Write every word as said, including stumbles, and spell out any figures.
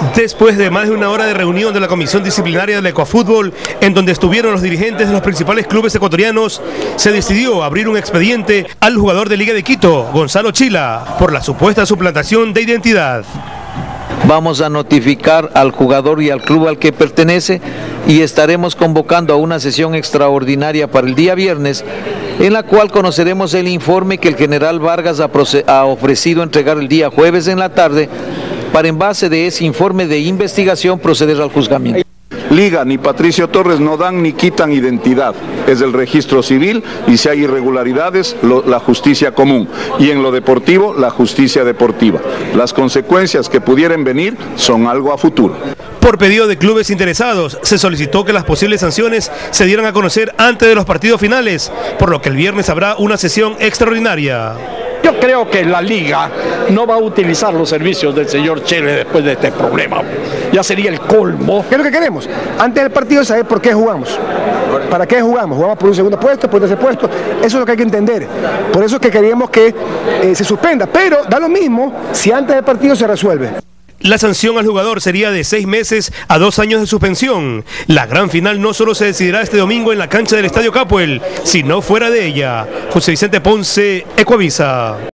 Después de más de una hora de reunión de la Comisión Disciplinaria del Ecuafútbol, en donde estuvieron los dirigentes de los principales clubes ecuatorianos, se decidió abrir un expediente al jugador de Liga de Quito, Gonzalo Chila, por la supuesta suplantación de identidad. Vamos a notificar al jugador y al club al que pertenece y estaremos convocando a una sesión extraordinaria para el día viernes, en la cual conoceremos el informe que el general Vargas ha, ha ofrecido entregar el día jueves en la tarde, para en base de ese informe de investigación proceder al juzgamiento. Liga ni Patricio Torres no dan ni quitan identidad, es el registro civil y si hay irregularidades, lo, la justicia común, y en lo deportivo, la justicia deportiva. Las consecuencias que pudieran venir son algo a futuro. Por pedido de clubes interesados, se solicitó que las posibles sanciones se dieran a conocer antes de los partidos finales, por lo que el viernes habrá una sesión extraordinaria. Yo creo que la Liga no va a utilizar los servicios del señor Chele después de este problema. Ya sería el colmo. ¿Qué es lo que queremos? Antes del partido saber por qué jugamos. ¿Para qué jugamos? ¿Jugamos por un segundo puesto, por un tercer puesto? Eso es lo que hay que entender. Por eso es que queríamos que eh, se suspenda. Pero da lo mismo si antes del partido se resuelve. La sanción al jugador sería de seis meses a dos años de suspensión. La gran final no solo se decidirá este domingo en la cancha del Estadio Capuel, sino fuera de ella. José Vicente Ponce, Ecuavisa.